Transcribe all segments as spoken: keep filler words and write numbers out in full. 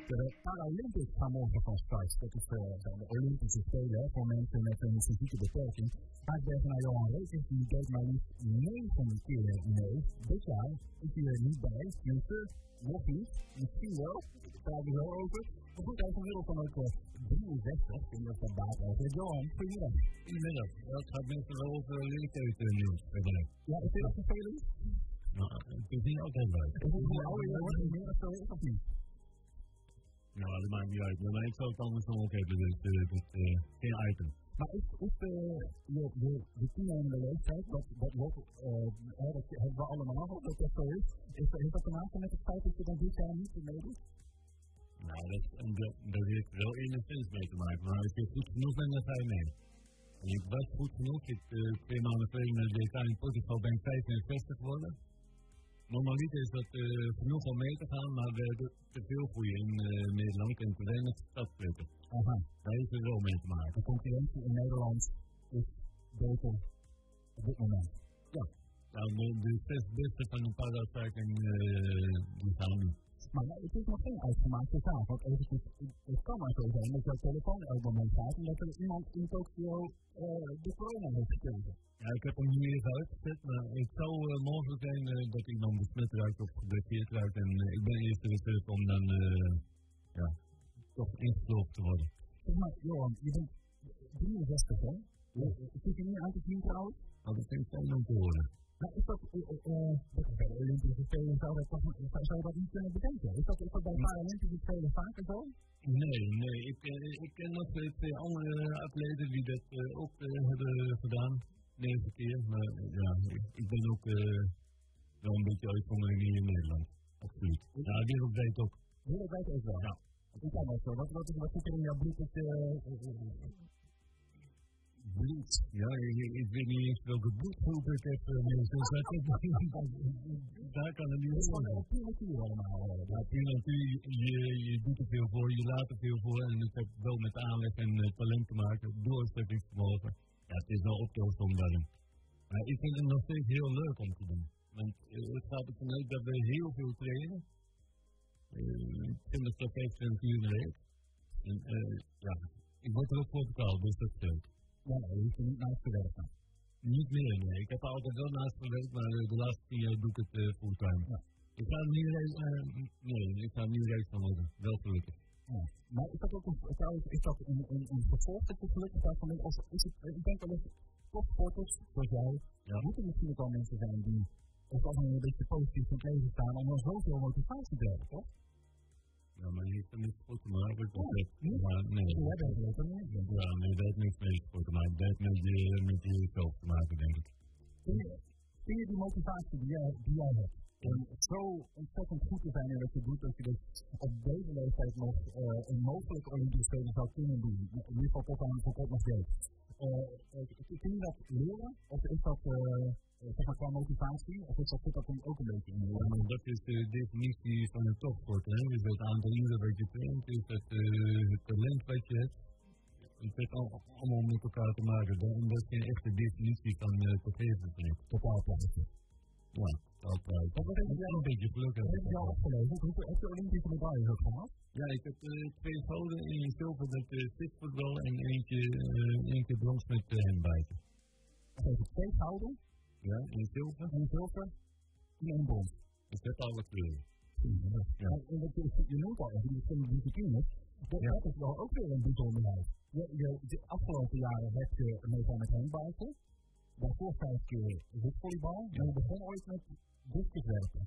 De Paralympics gaan morgen van start. Dat is uh, de Olympische Spelen voor mensen met een fysieke beperking. Ga ik even naar Johan Rekers, die deed maar liefst negen keer mee. Dit jaar is hij er niet bij. Tenminste, nog niet. Misschien wel. Daar praten we zo over. Maar goed, hij is inmiddels dan ook uh, drieënzestig. Ik weet niet of dat baat is. Johan, goedemiddag. Goedemiddag. Ja, het gaat meestal wel over leeftijd nieuws. Ja, is dit ook vervelend? Nou, het is niet altijd leuk. Is het hoe ouder je wordt, hoe meer het zo is of niet? Nou, dat maakt niet uit. Maar ik zou het anders nog ook hebben, dus uh, dat is uh, geen item. Maar is, is de, de, de, de toenemende leeftijd, dat, dat, lot, uh, dat hebben we allemaal, dat dat zo is, is dat, heeft dat te maken met het feit dat je dan dit jaar niet meedoet? Nou, dat, dat, dat heeft wel enigszins mee te maken, maar als je goed genoeg bent, dan ga je mee. En ik was goed genoeg, ik uh, twee maanden geleden naar de W K in Portugal ben ik vijfenvestig geworden. Normaliter is dat uh, genoeg om mee te gaan, maar we hebben te veel groeien in uh, Nederland en te weinig stadssplitten. Aha. Daar heeft er wel mee te maken. De concurrentie in Nederland is beter op dit moment. Ja, nou, de, de zes beste van een paracycling uh, die gaan nu. Maar het is nog geen uitgemaakte zaak, want eventjes, het kan maar zo zijn dat jouw telefoon elk moment gaat en dat er iemand in Tokio uh, de corona heeft gekregen. Ja, ik heb hem nu even uitgezet, maar het zou uh, mogelijk zijn uh, dat iemand besmet raakt of geblesseerd raakt en uh, ik ben eerst terug om dan uh, ja, toch ingesloten te worden. Zeg maar, Johan, je bent drieënzestig, hè? Ik zit je niet aan te zien trouwens? Nou, dat vind ik fijn om te horen. Maar is dat, uh, uh, dat is bij de Olympische Spelen, zou, dat toch, zou je dat niet kunnen bedenken? Is dat, is dat bij de Paralympische Spelen vaker zo? Nee, nee. Ik, uh, ik ken nog twee andere atleten die dat uh, ook uh, hebben gedaan. Negen keer, maar uh, ja, ik, ik ben ook uh, wel een beetje uitgezonderd hier in Nederland. Absoluut. Ja, wereldwijd ook. Wereldwijd ook wel? Ja. Ik kan dat zo. Wat, wat, wat zit er in jouw bloed? Het, uh, bloed? Ja, ik, ik weet niet eens welke bloedgroep ik heb. Uh, dus dat is, daar kan het niet van. Het is puur natuur allemaal. Ja, puur natuur. Je, je doet er veel voor, je laat er veel voor. En het heeft wel met aanleg en uh, talent te maken. Doorzettingsvermogen. Ja, het is wel op te houden daarin. Maar ik vind het nog steeds heel leuk om te doen. Want uh, het gaat ervan uit dat we heel veel trainen. twintig tot vijfentwintig uur in de week. En uh, ja, ik word er ook voor betaald, dus dat scheelt. Ja, je hoeft er niet naast te werken. Niet meer, nee. Ik heb er altijd wel naast gewerkt, maar uh, de laatste tien jaar doe ik het uh, fulltime. Ja. Ik ga er niet reis, uh, nee, ik ga er niet reis van worden. Wel gelukkig. Ja. Maar is dat ook een, trouwens, is dat een, een, een vervolg dat je gelukkig daarvan bent? Of is het, ik denk wel eens, topsporters, zoals jij, ja. moeten misschien ook al mensen zijn die ook al een beetje positief in het leven staan om dan zoveel motivatie te hebben, toch? Ja, maar je heeft er niks voor te maken. Oh, dat, niet? Ja, nee. Ja, dat heeft er niet. Ja, nee, dat heeft niks mee voor te maken. Dat heeft met, je, met jezelf te maken, denk ik. Vind je, vind je die motivatie die jij, die jij hebt, om zo ontzettend goed te zijn in wat je doet, dat je dus op deze leeftijd nog uh, een mogelijk Olympische Spelen zou kunnen doen, in ieder geval tot aan het tot nog steeds. Uh, kun je dat leren? Of is dat uh, zeg maar qua motivatie? Of is dat, zit dat ook een beetje in? Ja, maar dat is de definitie van een topsport. Hè? Dus het aantal uren wat je traint, is het, uh, het talent wat je hebt. Het heeft allemaal met elkaar te maken. En dat is geen echte definitie van uh, toegeven, vind ik. Totaal plaatje. Ja, totaal plaatje. Wat heb je een beetje geluk hebben? Wat heb je al opgeleverd? Hoeveel heb je Olympische medailles ook gehad? Ja, ik heb uh, twee gouden, één zilver met uh, zitvoetbal en eentje, uh, één keer brons met uh, handbijten. Wat heb je? Twee gouden? Ja, één zilver. Eén zilver en één brons. Ik heb alle kleuren. Ja. Ja. En wat je, je noemt al even die verschillende disciplines. Dat, ja. dat is wel ook weer een bijzonderheid. Je, je, de afgelopen jaren heb je meegedaan met handbijten. Daarvoor vijf keer witvolleybal. En je begon ooit met discuswerpen.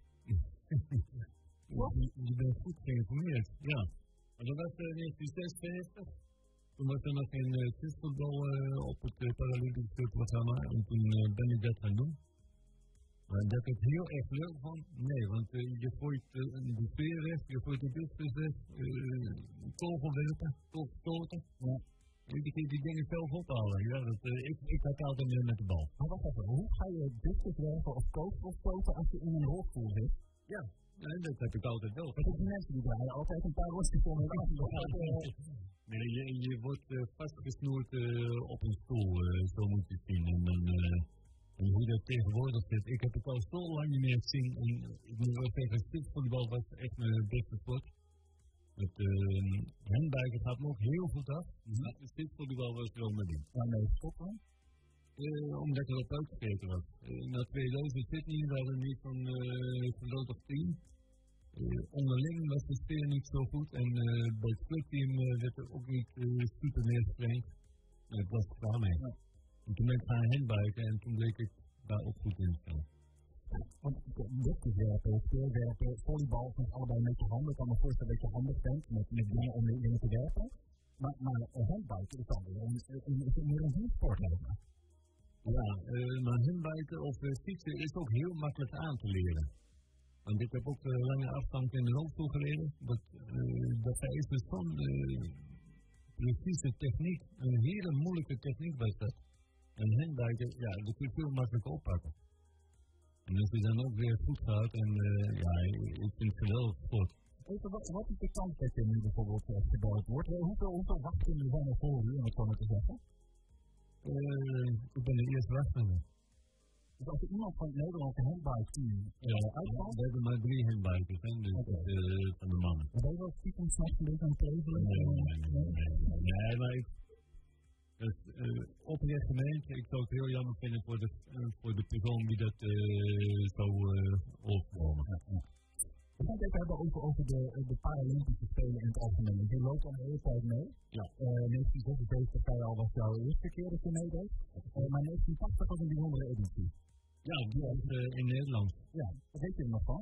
Ja, je, je bent goed geïnformeerd, ja. Maar dat was uh, negentien zesenvijftig. Toen was er nog geen uh, discusvoetbal uh, op het uh, Paralympische programma. En toen uh, ben ik dat gaan doen. Maar dat ik het heel erg leuk vond? Nee, want uh, je gooit uh, de sfeer weg, je gooit de discus weg, uh, kogelwerpen, kogelstoten. Ja. Ik kun die dingen zelf ophalen. Ja, dat, uh, ik, ik had altijd meer met de bal. Maar wacht even, hoe ga je discus werpen of kogelstoten als je in een rolstoel zit? Ja, ja, dat heb ik altijd wel. Dat die mensen die draaien altijd een paar rostjes om en af. Nee, je, je wordt uh, vastgesnoerd uh, op een stoel, uh, zo moet je het zien. En dan... Uh, En hoe dat tegenwoordig zit, ik heb het al zo lang niet meer gezien. En ik moet wel zeggen, stichtvoetbal was echt mijn beste sport. Het uh, handbiken gaat me ook heel goed af. Mm-hmm. Maar dit vond ik wel wat ik wel mee doen. Waarmee stoppen? Uh, omdat ik erop uitgekeken was. Uh, na tweeduizend Sydney waren we niet van uh, of tien. Uh, onderling was de sfeer niet zo goed en uh, bij het clubteam uh, werd er ook niet uh, super neergestrengd. En het was klaar mee. Ja. En toen ben ik gaan handbiken en toen bleek ik daar ook goed in te staan. Want luchtwerpen, speelwerpen, volleybal zijn allebei met je handen. Ik kan me voorstellen dat je handig bent met, met dingen om dingen te werpen. Maar, maar handbiken is dan weer een, een, een, meer een dienstsport. Ja, uh, maar handbiken of uh, fietsen is ook heel makkelijk aan te leren. Want ik heb ook uh, lange afstand in de rolstoel gereden. Dat, uh, dat is dus zo'n uh, precieze techniek, een hele moeilijke techniek was dat. En handbiken, ja, dat kun je veel makkelijker oppakken. En als je dan ook weer goed gaat en uh, ja, ik vind het geweldig sport. Wat, wat is de kans dat je nu bijvoorbeeld uh, gebouwd wordt? Hoeveel, hoeveel wachtkinderen zijn er voor u, om het zo maar te zeggen? Uh, ik ben de eerste wachtkinder. Dus als er iemand van het Nederlandse handbiketeam ja, uitvalt? We hebben maar drie handbikers, hè, dus okay. Dat, uh, van de mannen. Ben je wel stiekem s'nachts een beetje aan het tevelen? Nee, nee, nee, nee, nee, nee, maar ik, dus, uh, oprecht gemeend, ik zou het heel jammer vinden voor de, uh, voor de persoon die dat uh, zou uh, overkomen. Ja, ja. We gaan het even hebben over, over de, de Paralympische Spelen in het algemeen. Je loopt al een hele tijd mee. Ja. Uh, negentien zesenzeventig zei al was jouw eerste keer dat je meedeed. Uh, maar negentien tachtig was een bijzondere editie. Ja, die was uh, in Nederland. Ja, wat weet je er nog van?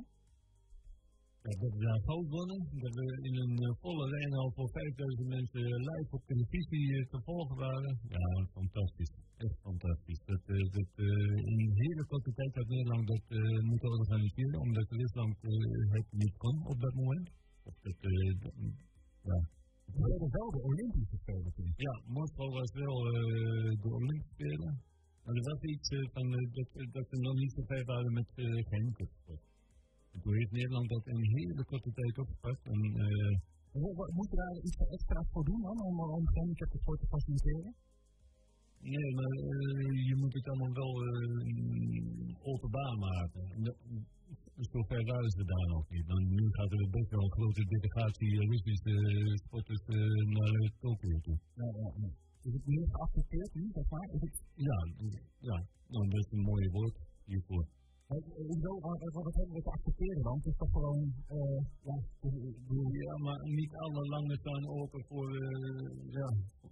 Ja, dat we daar goud wonnen, dat we in een uh, volle lijn al voor vijfduizend mensen live op televisie uh, te volgen waren. Ja, fantastisch. Echt fantastisch. Dat, uh, dat uh, in een hele korte tijd had Nederland dat uh, moeten organiseren, omdat Rusland uh, het niet kon op dat moment. Of dat, uh, dat, ja. We hadden wel de Olympische Spelen toen. Ja, Moskou was wel uh, de Olympische Spelen. Maar er was iets uh, van uh, dat, dat we nog niet zo ver waren met uh, gehandicapten. Toen heeft Nederland dat in een hele korte tijd opgepakt. En, uh, moet je daar iets extra's voor doen dan, om, om gehandicapten voor te faciliteren? Nee, maar uh, je moet het allemaal wel uh, openbaar maken. Zover waren ze daar nog niet. Dan nu gaat er best wel een grote delegatie Russische uh, sporters uh, naar uh, Tokio toe. Ja, ja, ja. Is het meer geaccepteerd nu, zeg maar? Is het... Ja, ja, nou, dat is een mooi woord hiervoor. Hoezo, wat hebben we te accepteren dan? Het is toch gewoon, uh, ja, ja, maar niet alle landen staan open voor, uh, ja,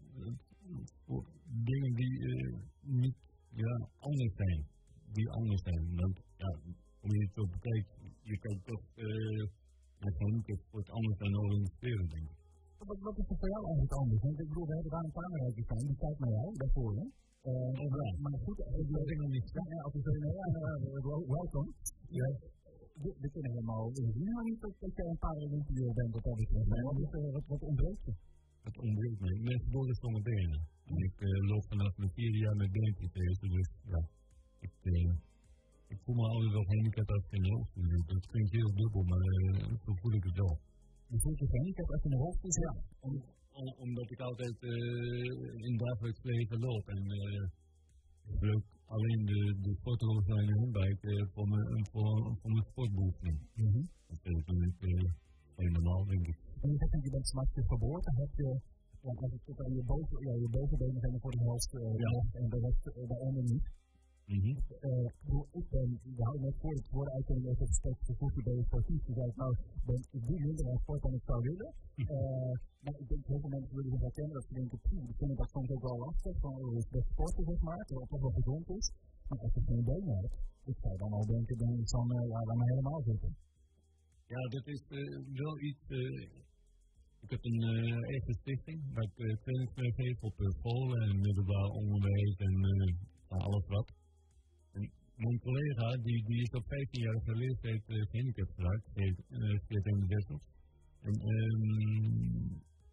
voor dingen die uh, niet, ja, anders zijn. Die anders zijn. Want, ja, hoe je het zo bekijkt, je kan toch, uh, met handicap wordt anders dan organiseren, denk ik. Wat, wat is er voor jou eigenlijk anders? Want ik bedoel, we hebben daar een kamerrijker staan, die kijkt naar jou, daarvoor, hè? Uh, ja. Maar goed, ik weet het nog niet. Ja, als we zeggen, ja, uh, welkom. Ja. We, we kunnen helemaal zien, maar niet dat, dat jij een paar Olympiërs bent wat dat betreft. Nee, wat, uh, wat, wat ontbreekt je? Het ontbreekt me. Ik ben geboren zonder benen. En ik uh, loop vanaf mijn vier jaar met beentjes, dus ja. Ik, uh, ik voel me altijd wel gehandicapt als ik in de rolstoel zit. Dat klinkt heel dubbel, maar uh, zo voel ik het wel. Je voelt je gehandicapt als je in de rolstoel zit? Ja. Om, om, omdat ik altijd uh, in dagelijks leven loop. En uh, ik gebruik alleen de, de sportroos en de handbike uh, voor, voor, voor mijn sportbeoefening. Mm-hmm. Dat is natuurlijk uh, helemaal, denk ik. En je zegt dat je bent s'nachts geboren, heb je, ja, als het tot aan je, boven, ja, je bovenbenen zijn voor de helft uh, ja. en de rest uh, daaronder niet. Mm-hmm. Uh, ik ben, we houden net voor het woorden uitzending even op sport gevoerd bij je sportief. Je zei, nou, ben, ik doe minder aan sport dan ik zou willen. Uh, maar ik denk, heel veel mensen willen zich herkennen dat ze denken, ik vind dat soms ook wel lastig, van oh, het is best sporten, zeg maar, terwijl het toch wel gezond is. Maar als je geen benen hebt, ik zou dan al denken, dan is dan, uh, ja, laat maar helemaal zitten. Ja, dat is uh, wel iets, uh, ik heb een uh, eigen stichting, waar ik uh, trainingswerk geef op uh, scholen en middelbaar onderwijs en uh, alles wat. En mijn collega, die, die is op vijftienjarige leeftijd uh, gehandicapt geraakt, speelt in de Wessel. En um,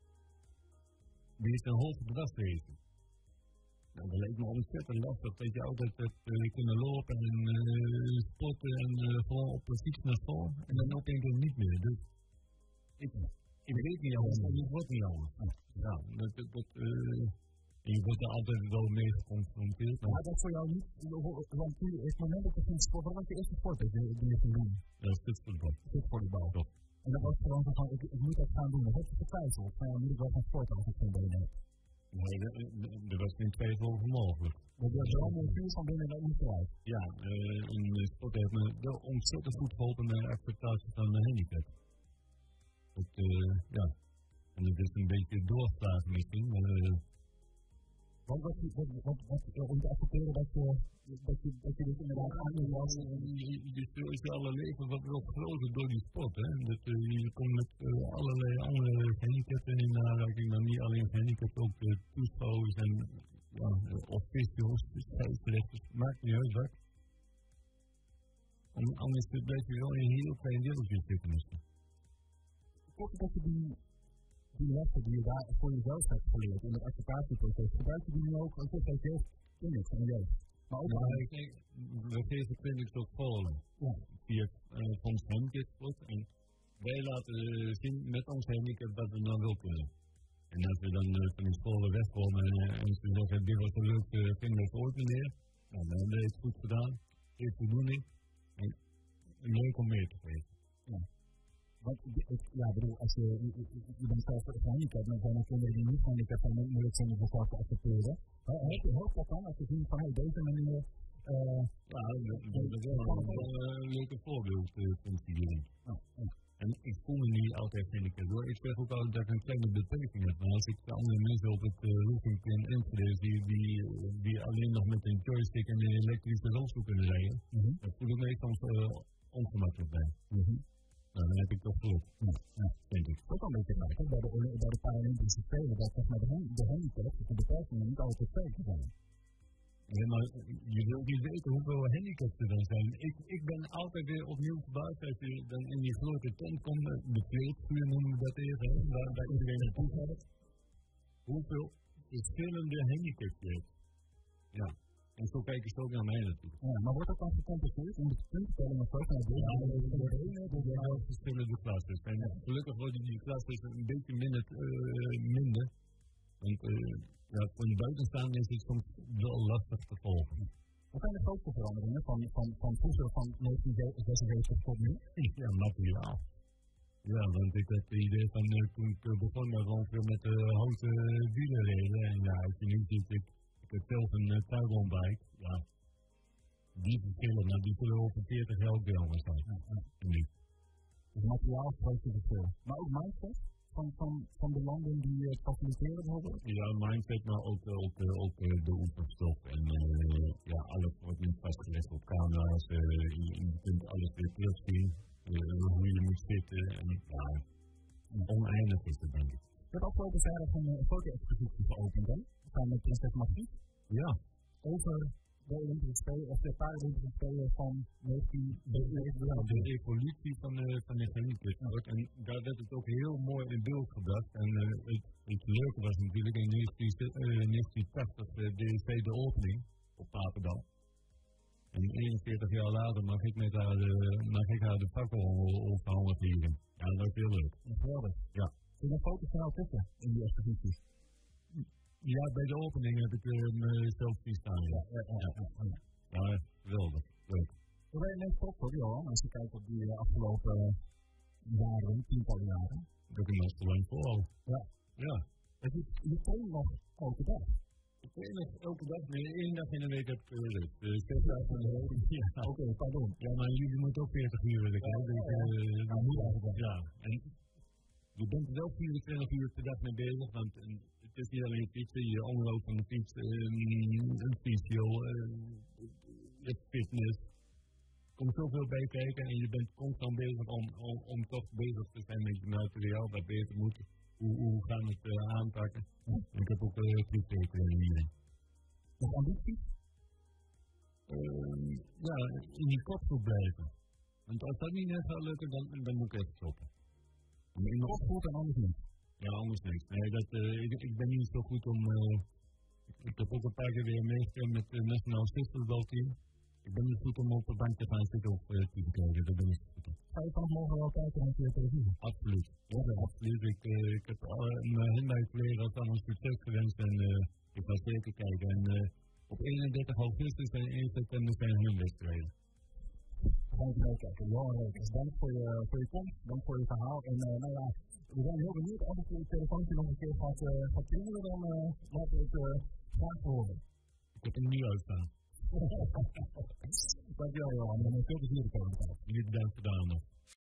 die heeft een hoge bedrijfswezen. Nou, dat lijkt me ontzettend lastig dat je altijd hebt uh, kunnen lopen en uh, sporten en uh, gewoon op de fiets naar school. En dan opeens ook niet meer. Dus ik, ik weet niet anders en het wordt niet anders. Ja, dat, dat, dat uh, je wordt er altijd wel mee geconfronteerd. Maar dat voor jou niet, want het moment dat je ging sporten, wat was je eerste sport die je ging doen? Ja, stutvoetbal. Stutvolleybal. Toch. En dat was gewoon zo van, ik, ik moet dat gaan doen. Dat heb je getwijfeld. Maar dan moet ik wel gaan sporten als ik geen benen heb. Nee, er was geen twijfel over mogelijk. Dat was wel een vuur van binnen dat niet vooruit. Ja, uh, en uh, sport heeft me wel ontzettend goed geholpen met de acceptatie van mijn handicap. Het, uh, ja, en het is een beetje doorgeslagen misschien, maar... Uh, Want wat, wat, wat, wat, om te accepteren dat je, dat je, dat je dit inderdaad aandoen was. Je speelt je alle leven wat wel groter door die sport, hè. Dat, uh, je komt met uh, allerlei andere handicapten in aanraking, maar niet alleen handicapten, ook uh, toeschouwers en ja, officials, scheidsrechters, maakt niet uit wat. En anders blijf je wel in een heel klein deeltje zitten misschien. Klopt het dat je die... die lessen die je daar voor jezelf hebt geleerd in het acceptatieproces, gebruik je die nu ook als je jeugd clinics en jeugd? Maar ook nou, ik denk, we geven clinics ook scholen. Ja. Via uh, Fonds Handicap en wij laten uh, zien met ons handicap dat we dan wel kunnen. En als we dan uh, van die scholen wegkomen en, uh, en ze zeggen, dit was een leuk uh, kinderlijk ooit meneer, nou, dan hebben we het goed gedaan, heeft voldoening en leuk om mee te geven. Ja. Want, ja, bedoel, als je, je, je bent zelf gehandicapt, dan zijn er kinderen die niet gehandicapt zijn, moet moeilijk zijn om zichzelf te accepteren. Heb je hoop dat dan, als je ziet van, hey, deze manier... Uh, ja, dat is wel een leuke voorbeeldfunctie hierin. Oh, oh. En ik voel me niet altijd gehandicapt hoor. Ik zeg ook altijd dat ik een kleine beperking heb, maar als ik de andere mensen op het roeping in Enschede zie, die, die alleen nog met een joystick en een elektrische rolstoel kunnen rijden, mm-hmm. dan voel ik me soms uh, ongemakkelijk bij. Mm-hmm. Nou, dan heb ik toch geluk. Ja, ja, denk ik. Ook al een beetje bij de, bij de Paralympische Spelen, dat zeg maar de, de handicap, de beperkingen niet altijd zeker zijn. Nee, maar je wilt niet weten hoeveel handicaps er dan zijn. Ik, ik ben altijd weer opnieuw verbaasd als je dan in die grote tent komt, de kleedvuur noemen we dat even, waar, waar iedereen naartoe gaat. Hoeveel verschillende handicaps je hebt. Ja. En zo kijken ze ook naar mij natuurlijk. Ja, maar wordt dat dan gecompenseerd in de puntentelling of zo? Ja, dat zijn wel verschillende klassen. En gelukkig worden die klassen een beetje minder, uh, minder. Want uh, ja, van buitenstaande is het soms wel lastig te volgen. Wat zijn de grootste veranderingen van, van, van vroeger van negentien zesenzeventig tot nu? Ja, materiaal. Ja, want ik heb het idee van uh, toen ik uh, begon met ongeveer met de uh, houten uh, wielen reden. En ja, als je nu ziet, ik, ik heb zelf een uh, tuigonbike. Ja, die verschillen, maar die zullen over veertig jaar ook weer anders zijn. Ja, ja. Nu. Dus materiaal is groot verschil. Maar ook mindset van, van, van de landen die het uh, faciliteren bijvoorbeeld? Ja, mindset, maar ook, uh, ook, uh, ook uh, de oefenstof. En uh, ja, alles wordt nu vastgelegd op camera's. Uh, je, je kunt alles weer terugzien. Uh, hoe je moet zitten. En ja, oneindig is het denk ik. Je hebt afgelopen vrijdag een uh, foto-expositie geopend, hè? Samen met prinses Margriet. Ja. Over de Olympische Spelen, of de Paralympische Spelen van negentien zevenenzeventig. De evolutie van de, van de handicap. En daar werd het ook heel mooi in beeld gebracht. En uh, het, het leuke was natuurlijk in negentien tachtig uh, deed zij de opening op Papendal. En eenenveertig jaar later mag ik, met haar, uh, mag ik haar de fakkel overhangen vliegen. Ja, dat was heel leuk. Geweldig. Ja. Zijn er foto's van jou tussen in die expositie? Ja, bij de opening heb ik mezelf uh, zien staan. Ja, ja, ja, ja, ja. ja geweldig. Leuk. Hoe ben je net trots hoor, Johan, als je kijkt op die uh, afgelopen uh, jaren, tientallen jaren? Dat ik nog gewoon vooral. Ja. Ja. Het is, je traint nog elke dag. Ik train nog elke dag, nee, één dag in de week heb ik uh, rust. Dus zes dagen in de week. Ja. Oké, okay, pardon. Ja, maar jullie moeten ook veertig uur werken. Ja, dus, uh, ja, ja, moet eigenlijk. Ja. En je bent er wel vierentwintig uur per dag mee bezig, want uh, het is niet alleen fietsen, je omloop van de fiets, uh, een fysio, uh, fitness. Er komt zoveel bij kijken en je bent constant bezig om, om, om toch bezig te zijn met je materiaal, wat beter moet. Hoe, hoe gaan we het uh, aanpakken? Ja. Ik heb ook uh, fietstekenen hierin. Nog ambities? Uh, ja, in die kopgroep blijven. Want als dat niet net gaat lukken, dan, dan moet ik echt stoppen. In de kopgroep en anders niet? Ja, anders niks. Nee, dat, uh, ik, ik ben niet zo goed om... Uh, ik, ik heb ook een paar keer weer meegespeeld met het uh, Nationaal Stichtelbalteam. Ik ben niet goed om op de bank te gaan zitten of uh, te bekijken. Dat ben ik niet goed om. Ga je vanaf morgen wel kijken naar de televisie? Absoluut. Ja, ja. Absoluut. Ik, uh, ik heb uh, mijn handbijcollega's allemaal succes gewenst en uh, ik ga zeker kijken. En uh, op eenendertig augustus en één september zijn hun wedstrijden. gaan we meekijken. Johan Rekers, dank voor je, voor je komst, dank voor je verhaal. En uh, nou ja, we zijn heel benieuwd als ik het telefoontje nog een keer gaat, uh, gaat klingelen, dan uh, laten we het uh, graag horen. Ik heb hem niet uitstaan. Dankjewel Johan, en veel plezier de komende tijd. Jullie bedankt voor de aandacht.